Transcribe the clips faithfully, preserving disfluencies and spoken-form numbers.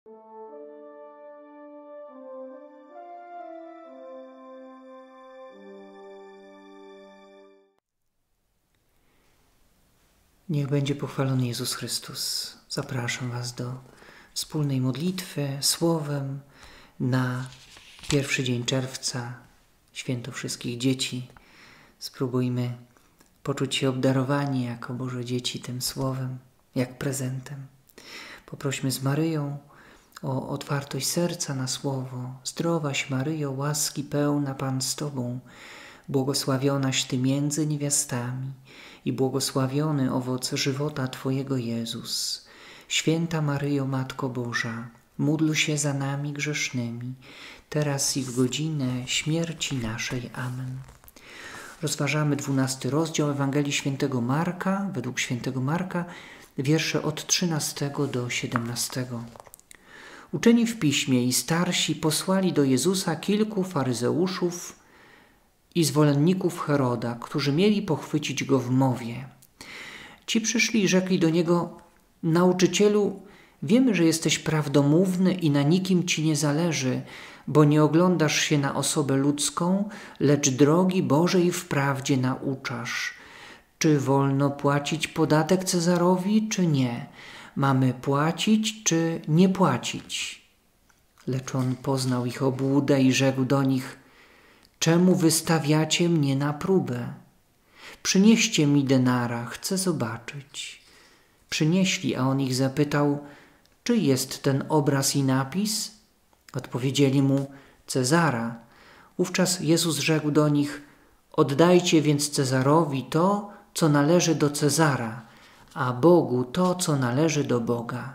Niech będzie pochwalony Jezus Chrystus. Zapraszam Was do wspólnej modlitwy słowem na pierwszy dzień czerwca, święto wszystkich dzieci. Spróbujmy poczuć się obdarowani jako Boże dzieci tym słowem, jak prezentem. Poprośmy z Maryją o otwartość serca na słowo. Zdrowaś Maryjo, łaski pełna, Pan z Tobą, błogosławionaś Ty między niewiastami i błogosławiony owoc żywota Twojego Jezus. Święta Maryjo, Matko Boża, módl się za nami grzesznymi, teraz i w godzinę śmierci naszej. Amen. Rozważamy dwunasty rozdział Ewangelii Świętego Marka, według Świętego Marka, wiersze od trzynastego do siedemnastego. Uczeni w piśmie i starsi posłali do Jezusa kilku faryzeuszów i zwolenników Heroda, którzy mieli pochwycić go w mowie. Ci przyszli i rzekli do niego: Nauczycielu, wiemy, że jesteś prawdomówny i na nikim ci nie zależy, bo nie oglądasz się na osobę ludzką, lecz drogi Bożej w prawdzie nauczasz. Czy wolno płacić podatek Cezarowi, czy nie? Mamy płacić, czy nie płacić? Lecz on poznał ich obłudę i rzekł do nich: Czemu wystawiacie mnie na próbę? Przynieście mi denara, chcę zobaczyć. Przynieśli, a on ich zapytał: Czy jest ten obraz i napis? Odpowiedzieli mu: Cezara. Wówczas Jezus rzekł do nich: Oddajcie więc Cezarowi to, co należy do Cezara, a Bogu to, co należy do Boga.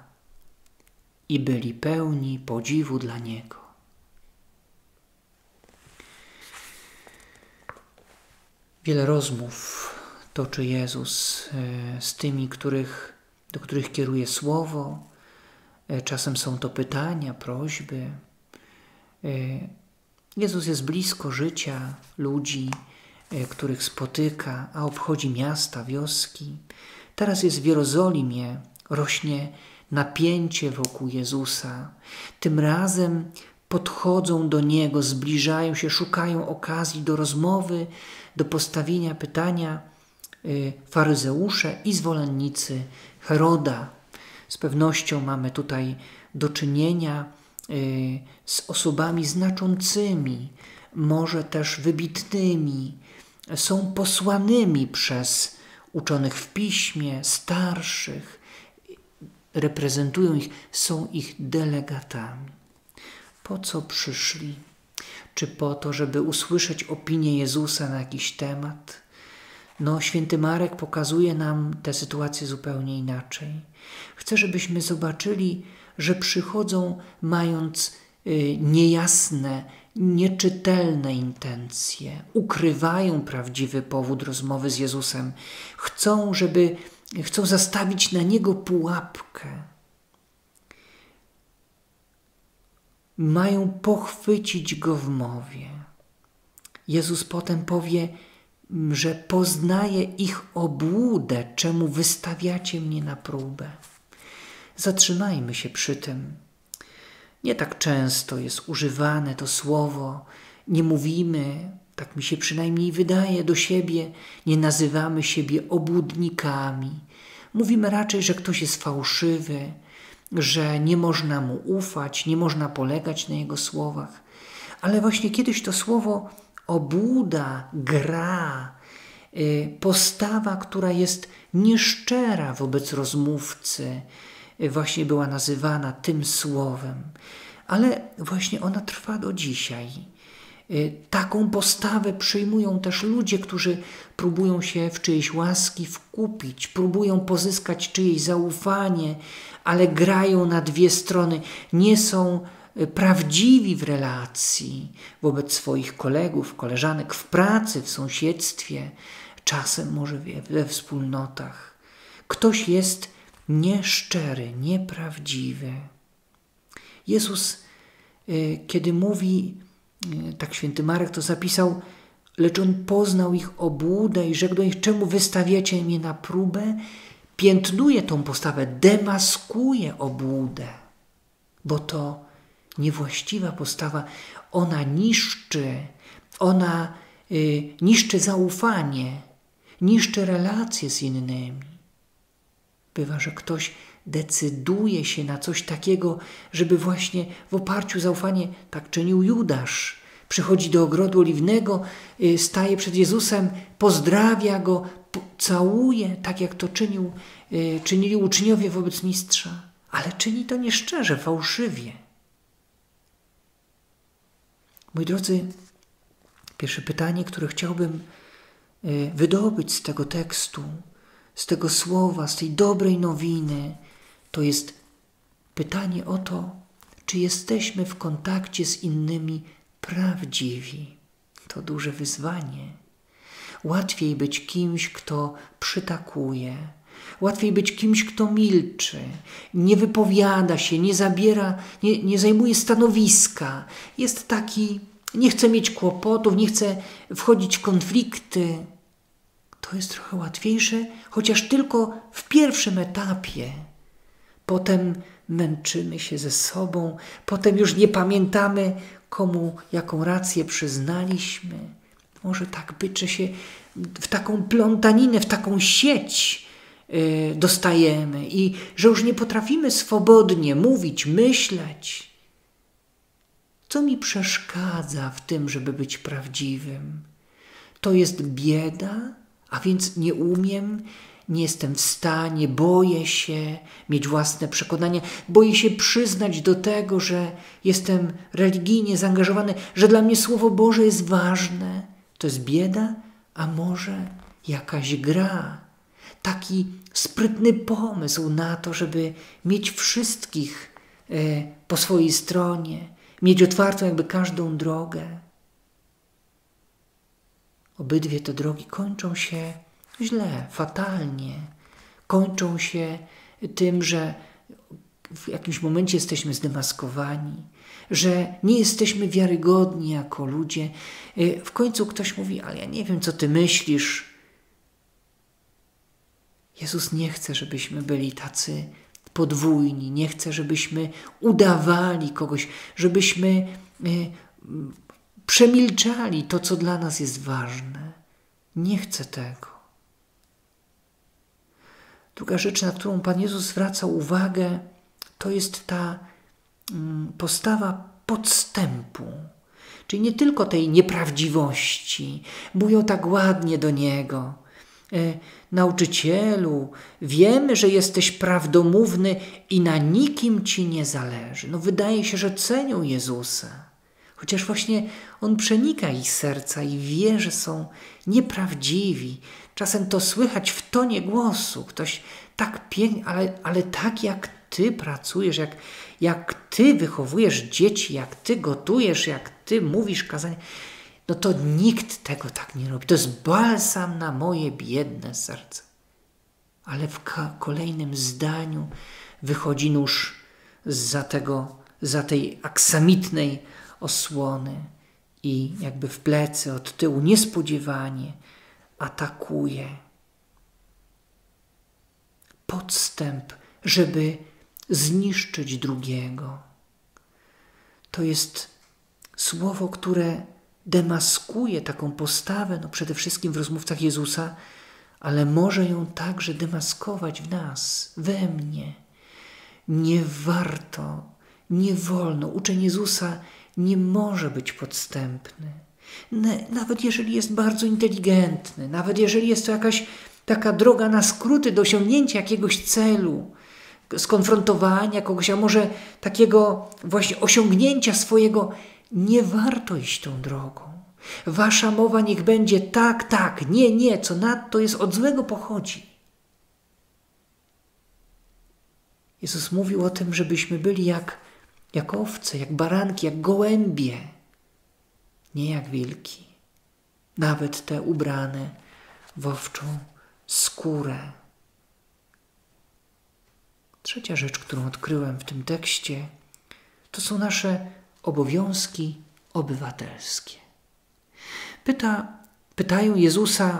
I byli pełni podziwu dla Niego. Wiele rozmów toczy Jezus z tymi, których, do których kieruje słowo. Czasem są to pytania, prośby. Jezus jest blisko życia ludzi, których spotyka, a obchodzi miasta, wioski. Teraz jest w Jerozolimie, rośnie napięcie wokół Jezusa. Tym razem podchodzą do Niego, zbliżają się, szukają okazji do rozmowy, do postawienia pytania faryzeusze i zwolennicy Heroda. Z pewnością mamy tutaj do czynienia z osobami znaczącymi, może też wybitnymi. Są posłanymi przez uczonych w piśmie, starszych, reprezentują ich, są ich delegatami. Po co przyszli? Czy po to, żeby usłyszeć opinię Jezusa na jakiś temat? No, święty Marek pokazuje nam tę sytuację zupełnie inaczej. Chce, żebyśmy zobaczyli, że przychodzą mając y, niejasne, nieczytelne intencje. Ukrywają prawdziwy powód rozmowy z Jezusem. Chcą, żeby, chcą zastawić na Niego pułapkę. Mają pochwycić Go w mowie. Jezus potem powie, że poznaje ich obłudę, czemu wystawiacie mnie na próbę. Zatrzymajmy się przy tym. Nie tak często jest używane to słowo. Nie mówimy, tak mi się przynajmniej wydaje, do siebie. Nie nazywamy siebie obłudnikami. Mówimy raczej, że ktoś jest fałszywy, że nie można mu ufać, nie można polegać na jego słowach. Ale właśnie kiedyś to słowo obłuda, gra, postawa, która jest nieszczera wobec rozmówcy, właśnie była nazywana tym słowem. Ale właśnie ona trwa do dzisiaj. Taką postawę przyjmują też ludzie, którzy próbują się w czyjeś łaski wkupić, próbują pozyskać czyjeś zaufanie, ale grają na dwie strony, nie są prawdziwi w relacji wobec swoich kolegów, koleżanek, w pracy, w sąsiedztwie, czasem może we wspólnotach. Ktoś jest nieszczery, nieprawdziwy. Jezus, kiedy mówi, tak święty Marek to zapisał, lecz on poznał ich obłudę i rzekł do nich: czemu wystawiacie mnie na próbę? Piętnuje tą postawę, demaskuje obłudę. bo to niewłaściwa postawa, ona niszczy, ona y, niszczy zaufanie, niszczy relacje z innymi. Bywa, że ktoś decyduje się na coś takiego, żeby właśnie w oparciu o zaufanie, tak czynił Judasz, przychodzi do ogrodu oliwnego, y, staje przed Jezusem, pozdrawia Go, po, całuje, tak jak to czynił, y, czynili uczniowie wobec mistrza, ale czyni to nieszczerze, fałszywie. Moi drodzy, pierwsze pytanie, które chciałbym y, wydobyć z tego tekstu, z tego słowa, z tej dobrej nowiny, to jest pytanie o to, czy jesteśmy w kontakcie z innymi prawdziwi. To duże wyzwanie. Łatwiej być kimś, kto przytakuje. Łatwiej być kimś, kto milczy, nie wypowiada się, nie zabiera, nie, nie zajmuje stanowiska. Jest taki, nie chce mieć kłopotów, nie chce wchodzić w konflikty. To jest trochę łatwiejsze, chociaż tylko w pierwszym etapie. Potem męczymy się ze sobą, potem już nie pamiętamy, komu jaką rację przyznaliśmy. Może tak być, że się w taką plątaninę, w taką sieć yy, dostajemy i że już nie potrafimy swobodnie mówić, myśleć. Co mi przeszkadza w tym, żeby być prawdziwym? To jest bieda, a więc nie umiem, nie jestem w stanie, boję się mieć własne przekonania, boję się przyznać do tego, że jestem religijnie zaangażowany, że dla mnie Słowo Boże jest ważne. To jest bieda, a może jakaś gra, taki sprytny pomysł na to, żeby mieć wszystkich e, po swojej stronie, mieć otwartą jakby każdą drogę. Obydwie te drogi kończą się źle, fatalnie. Kończą się tym, że w jakimś momencie jesteśmy zdemaskowani, że nie jesteśmy wiarygodni jako ludzie. W końcu ktoś mówi, ale ja nie wiem, co ty myślisz. Jezus nie chce, żebyśmy byli tacy podwójni, nie chce, żebyśmy udawali kogoś, żebyśmy przemilczali to, co dla nas jest ważne. Nie chce tego. Druga rzecz, na którą Pan Jezus zwraca uwagę, to jest ta postawa podstępu. Czyli nie tylko tej nieprawdziwości. Mówią tak ładnie do Niego. E, nauczycielu, wiemy, że jesteś prawdomówny i na nikim Ci nie zależy. No wydaje się, że cenią Jezusa. Chociaż właśnie On przenika ich serca i wie, że są nieprawdziwi. Czasem to słychać w tonie głosu. Ktoś tak pięknie, ale, ale tak jak Ty pracujesz, jak, jak Ty wychowujesz dzieci, jak Ty gotujesz, jak Ty mówisz kazania, no to nikt tego tak nie robi. To jest balsam na moje biedne serce. Ale w kolejnym zdaniu wychodzi nóż zza tego, za tej aksamitnej osłony i jakby w plecy, od tyłu, niespodziewanie atakuje. Podstęp, żeby zniszczyć drugiego. To jest słowo, które demaskuje taką postawę, no przede wszystkim w rozmówcach Jezusa, ale może ją także demaskować w nas, we mnie. Nie warto, nie wolno. Uczeń Jezusa nie może być podstępny. Nawet jeżeli jest bardzo inteligentny, nawet jeżeli jest to jakaś taka droga na skróty do osiągnięcia jakiegoś celu, skonfrontowania kogoś, a może takiego właśnie osiągnięcia swojego, nie warto iść tą drogą. Wasza mowa niech będzie tak, tak, nie, nie, co nadto jest od złego pochodzi. Jezus mówił o tym, żebyśmy byli jak, jak owce, jak baranki, jak gołębie, nie jak wilki, nawet te ubrane w owczą skórę. Trzecia rzecz, którą odkryłem w tym tekście, to są nasze obowiązki obywatelskie. Pyta, pytają Jezusa,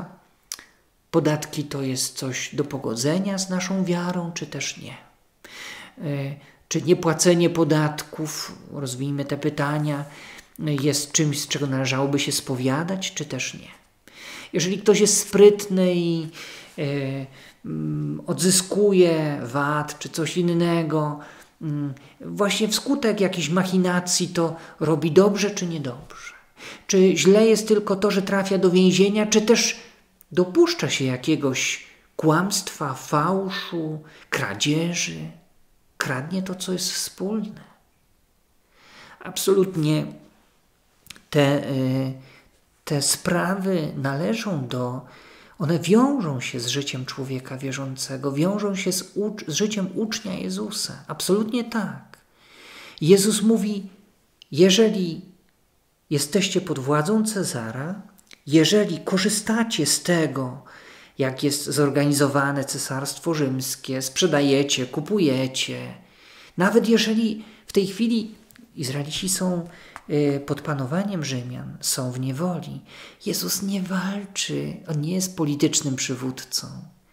podatki to jest coś do pogodzenia z naszą wiarą, czy też nie? Czy niepłacenie podatków, rozwijmy te pytania, jest czymś, z czego należałoby się spowiadać, czy też nie? Jeżeli ktoś jest sprytny i y, y, odzyskuje V A T czy coś innego, y, właśnie wskutek jakiejś machinacji, to robi dobrze czy niedobrze? Czy źle jest tylko to, że trafia do więzienia, czy też dopuszcza się jakiegoś kłamstwa, fałszu, kradzieży? Kradnie to, co jest wspólne. Absolutnie te, te sprawy należą do, one wiążą się z życiem człowieka wierzącego, wiążą się z, ucz, z życiem ucznia Jezusa. Absolutnie tak. Jezus mówi, jeżeli jesteście pod władzą Cezara, jeżeli korzystacie z tego, jak jest zorganizowane Cesarstwo Rzymskie, sprzedajecie, kupujecie, nawet jeżeli w tej chwili Izraelici są pod panowaniem Rzymian, są w niewoli, Jezus nie walczy, On nie jest politycznym przywódcą.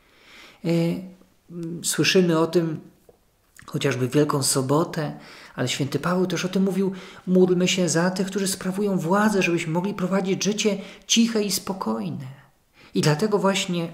Słyszymy o tym chociażby w Wielką Sobotę, ale święty Paweł też o tym mówił, módlmy się za tych, którzy sprawują władzę, żebyśmy mogli prowadzić życie ciche i spokojne. I dlatego właśnie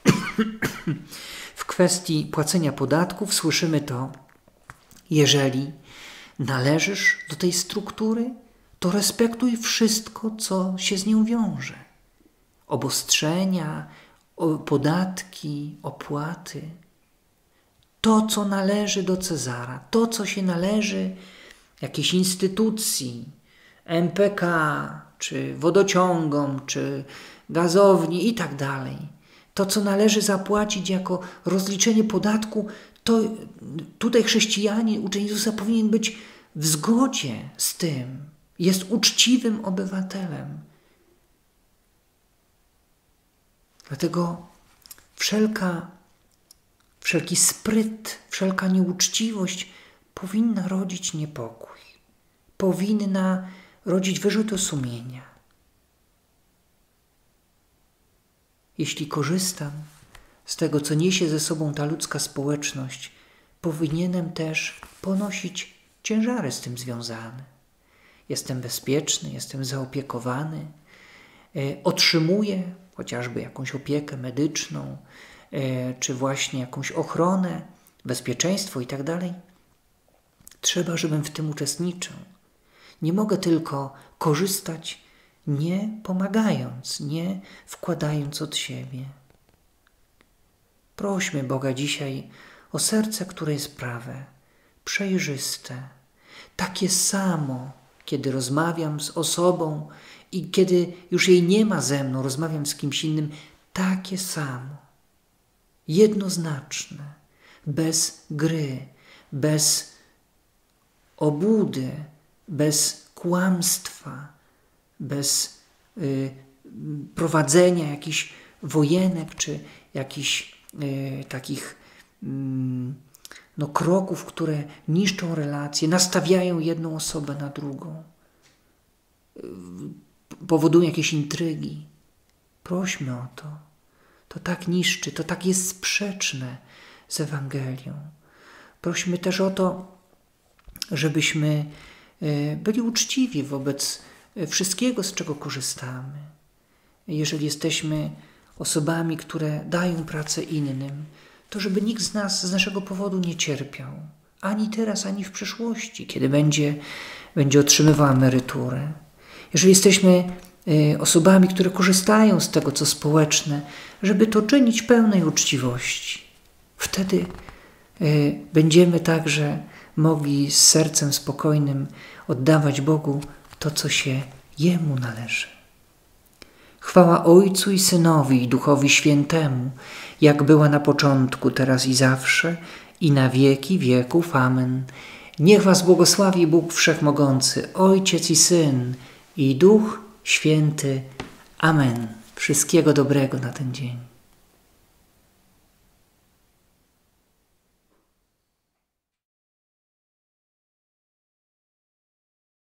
w kwestii płacenia podatków słyszymy to, jeżeli należysz do tej struktury, to respektuj wszystko, co się z nią wiąże. Obostrzenia, podatki, opłaty. To, co należy do Cezara, to, co się należy jakiejś instytucji, M P K, czy wodociągom, czy gazowni i tak dalej. To, co należy zapłacić jako rozliczenie podatku, to tutaj chrześcijanin, uczeń Jezusa powinien być w zgodzie z tym. Jest uczciwym obywatelem. Dlatego wszelka, wszelki spryt, wszelka nieuczciwość powinna rodzić niepokój. Powinna rodzić wyrzuty sumienia. Jeśli korzystam z tego, co niesie ze sobą ta ludzka społeczność, powinienem też ponosić ciężary z tym związane. Jestem bezpieczny, jestem zaopiekowany, e, otrzymuję chociażby jakąś opiekę medyczną, e, czy właśnie jakąś ochronę, bezpieczeństwo i tak dalej. Trzeba, żebym w tym uczestniczył. Nie mogę tylko korzystać, nie pomagając, nie wkładając od siebie. Prośmy Boga dzisiaj o serce, które jest prawe, przejrzyste, takie samo, kiedy rozmawiam z osobą i kiedy już jej nie ma ze mną, rozmawiam z kimś innym, takie samo, jednoznaczne, bez gry, bez obłudy, bez kłamstwa, bez y, prowadzenia jakichś wojenek czy jakichś y, takich y, no, kroków, które niszczą relacje, nastawiają jedną osobę na drugą, y, powodują jakieś intrygi. Prośmy o to. To tak niszczy, to tak jest sprzeczne z Ewangelią. Prośmy też o to, żebyśmy byli uczciwi wobec wszystkiego, z czego korzystamy. Jeżeli jesteśmy osobami, które dają pracę innym, to żeby nikt z nas z naszego powodu nie cierpiał. Ani teraz, ani w przyszłości, kiedy będzie, będzie otrzymywał emeryturę. Jeżeli jesteśmy osobami, które korzystają z tego, co społeczne, żeby to czynić pełnej uczciwości. Wtedy będziemy także mogli z sercem spokojnym oddawać Bogu to, co się Jemu należy. Chwała Ojcu i Synowi i Duchowi Świętemu, jak była na początku, teraz i zawsze, i na wieki wieków. Amen. Niech was błogosławi Bóg Wszechmogący, Ojciec i Syn, i Duch Święty. Amen. Wszystkiego dobrego na ten dzień.